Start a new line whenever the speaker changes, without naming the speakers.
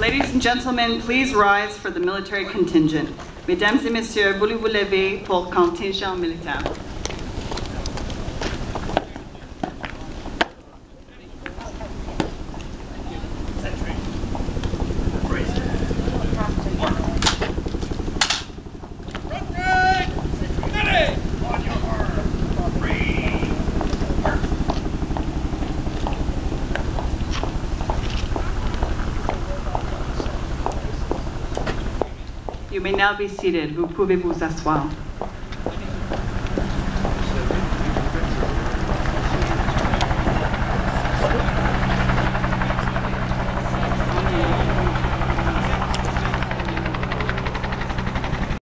Ladies and gentlemen, please rise for the military contingent. Mesdames et messieurs, voulez-vous lever pour contingent militaire? You may now be seated. Vous pouvez vous asseoir.